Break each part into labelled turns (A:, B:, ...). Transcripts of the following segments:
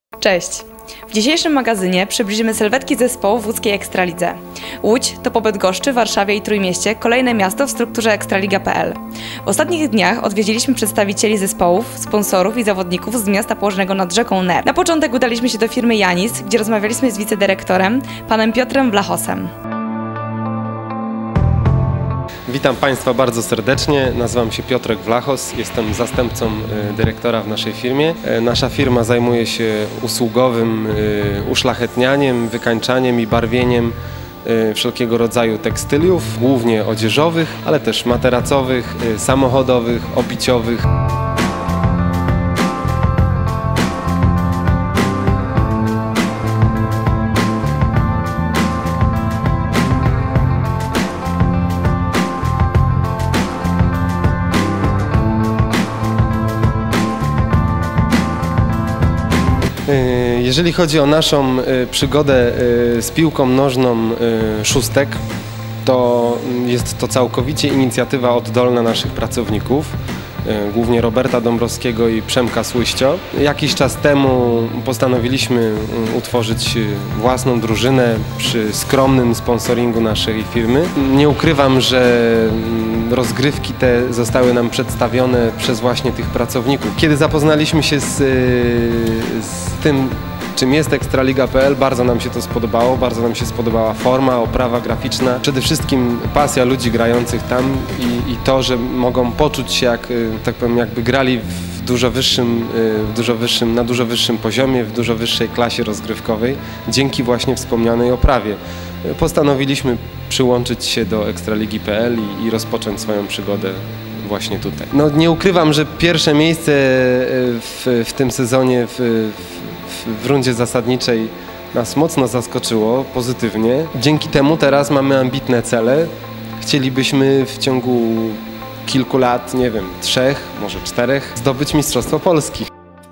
A: Cześć! W dzisiejszym magazynie przybliżymy sylwetki zespołów w łódzkiej Ekstralidze. Łódź to po Bydgoszczy, Warszawie i Trójmieście kolejne miasto w strukturze ekstraliga.pl. W ostatnich dniach odwiedziliśmy przedstawicieli zespołów, sponsorów i zawodników z miasta położonego nad rzeką Ner. Na początek udaliśmy się do firmy Janis, gdzie rozmawialiśmy z wicedyrektorem, panem Piotrem Vlachosem.
B: Witam Państwa bardzo serdecznie, nazywam się Piotrek Vlachos, jestem zastępcą dyrektora w naszej firmie. Nasza firma zajmuje się usługowym uszlachetnianiem, wykańczaniem i barwieniem wszelkiego rodzaju tekstyliów, głównie odzieżowych, ale też materacowych, samochodowych, obiciowych. Jeżeli chodzi o naszą przygodę z piłką nożną szóstek, to jest to całkowicie inicjatywa oddolna naszych pracowników, głównie Roberta Dąbrowskiego i Przemka Słyścio. Jakiś czas temu postanowiliśmy utworzyć własną drużynę przy skromnym sponsoringu naszej firmy. Nie ukrywam, że rozgrywki te zostały nam przedstawione przez właśnie tych pracowników. Kiedy zapoznaliśmy się z tym, czym jest Ekstraliga.pl, bardzo nam się to spodobało, bardzo nam się spodobała forma, oprawa graficzna. Przede wszystkim pasja ludzi grających tam i to, że mogą poczuć się tak powiem, jakby grali na dużo wyższym poziomie, w dużo wyższej klasie rozgrywkowej, dzięki właśnie wspomnianej oprawie. Postanowiliśmy przyłączyć się do Ekstraligi.pl i rozpocząć swoją przygodę właśnie tutaj. No, nie ukrywam, że pierwsze miejsce w tym sezonie w rundzie zasadniczej nas mocno zaskoczyło pozytywnie. Dzięki temu teraz mamy ambitne cele. Chcielibyśmy w ciągu kilku lat, nie wiem, 3, może 4, zdobyć Mistrzostwo Polski.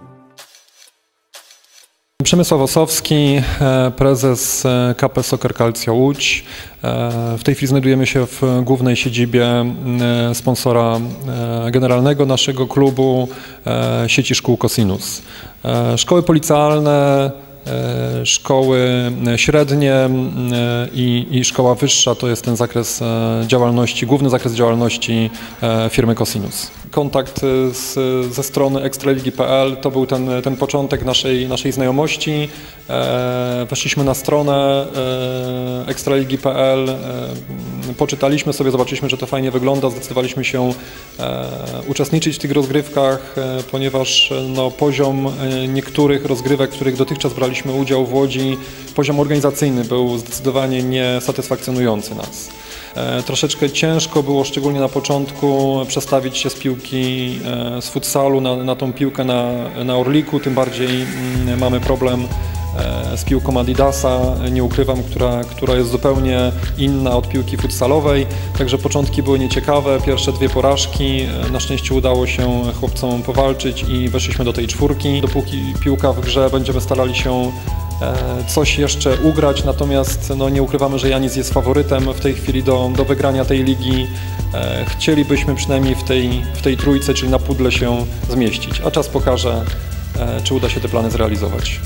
C: Przemysław Osowski, prezes KP Soccer Calcio Łódź. W tej chwili znajdujemy się w głównej siedzibie sponsora generalnego naszego klubu, sieci szkół Cosinus. Szkoły policealne, szkoły średnie i szkoła wyższa to jest ten zakres działalności, główny zakres działalności firmy Cosinus. Kontakt ze strony ekstraligi.pl to był ten początek naszej znajomości. Weszliśmy na stronę ekstraligi.pl, poczytaliśmy sobie, zobaczyliśmy, że to fajnie wygląda, zdecydowaliśmy się uczestniczyć w tych rozgrywkach, ponieważ poziom niektórych rozgrywek, w których dotychczas braliśmy udział w Łodzi, poziom organizacyjny był zdecydowanie niesatysfakcjonujący nas. Troszeczkę ciężko było, szczególnie na początku, przestawić się z piłki z futsalu na tą piłkę na Orliku, tym bardziej mamy problem z piłką Adidasa, nie ukrywam, która jest zupełnie inna od piłki futsalowej, także początki były nieciekawe, pierwsze 2 porażki, na szczęście udało się chłopcom powalczyć i weszliśmy do tej 4. Dopóki piłka w grze, będziemy starali się coś jeszcze ugrać, natomiast nie ukrywamy, że Janis jest faworytem w tej chwili do wygrania tej ligi. Chcielibyśmy przynajmniej w tej trójce, czyli na pudle się zmieścić, a czas pokaże, czy uda się te plany zrealizować.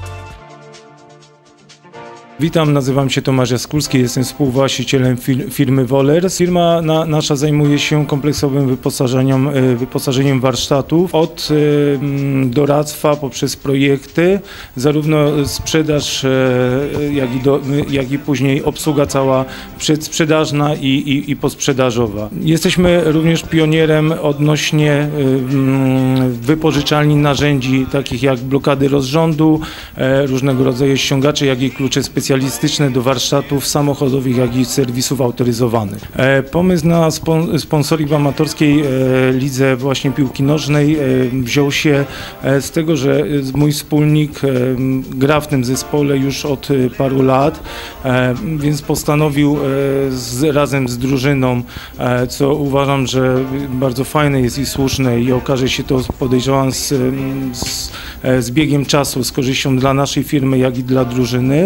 D: Witam, nazywam się Tomasz Jaskulski, jestem współwłaścicielem firmy Wollers. Firma nasza zajmuje się kompleksowym wyposażeniem warsztatów od doradztwa poprzez projekty, zarówno sprzedaż, jak i później obsługa cała przedsprzedażna i posprzedażowa. Jesteśmy również pionierem odnośnie wypożyczalni narzędzi takich jak blokady rozrządu, różnego rodzaju ściągacze, jak i klucze specjalistyczne do warsztatów samochodowych, jak i serwisów autoryzowanych. Pomysł na sponsoring w amatorskiej lidze właśnie piłki nożnej wziął się z tego, że mój wspólnik gra w tym zespole już od paru lat, więc postanowił razem z drużyną, co uważam, że bardzo fajne jest i słuszne i okaże się to, podejrzewam, z biegiem czasu, z korzyścią dla naszej firmy, jak i dla drużyny.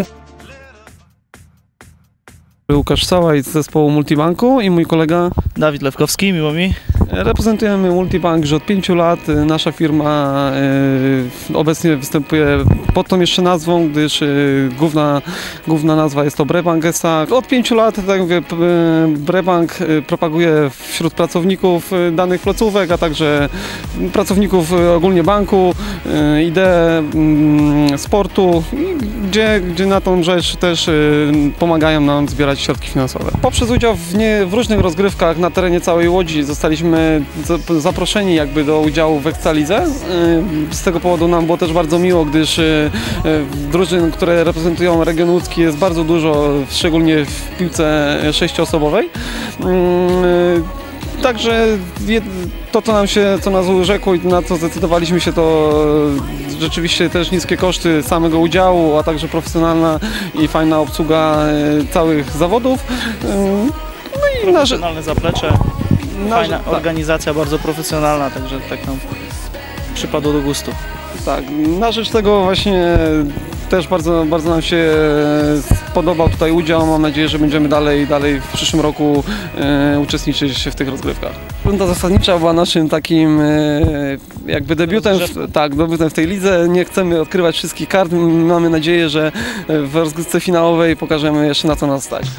E: Łukasz Sałaj z zespołu Multibanku i mój kolega
F: Dawid Lewkowski, miło mi.
E: Reprezentujemy Multibank już od 5 lat. Nasza firma obecnie występuje pod tą jeszcze nazwą, gdyż główna nazwa jest to Brebank S.A. Od 5 lat, tak jak mówię, Brebank propaguje wśród pracowników danych placówek, a także pracowników ogólnie banku ideę sportu, gdzie na tą rzecz też pomagają nam zbierać środki finansowe. Poprzez udział w różnych rozgrywkach na terenie całej Łodzi zostaliśmy zaproszeni jakby do udziału w Ekstralidze. Z tego powodu nam było też bardzo miło, gdyż drużyn, które reprezentują region łódzki jest bardzo dużo, szczególnie w piłce 6-osobowej. Także to, co nas urzekło i na co zdecydowaliśmy się, to rzeczywiście też niskie koszty samego udziału, a także profesjonalna i fajna obsługa całych zawodów.
F: No i profesjonalne zaplecze, fajna organizacja, bardzo profesjonalna, także tak nam przypadło do gustu.
E: Tak, na rzecz tego właśnie też bardzo nam się podobał tutaj udział. Mam nadzieję, że będziemy dalej w przyszłym roku uczestniczyć w tych rozgrywkach. Runda zasadnicza była naszym takim jakby debiutem w tej lidze. Nie chcemy odkrywać wszystkich kart. Mamy nadzieję, że w rozgrywce finałowej pokażemy jeszcze, na co nas stać.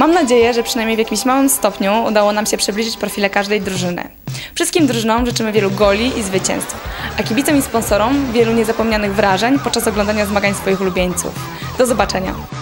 A: Mam nadzieję, że przynajmniej w jakimś małym stopniu udało nam się przybliżyć profile każdej drużyny. Wszystkim drużynom życzymy wielu goli i zwycięstw, a kibicom i sponsorom wielu niezapomnianych wrażeń podczas oglądania zmagań swoich ulubieńców. Do zobaczenia!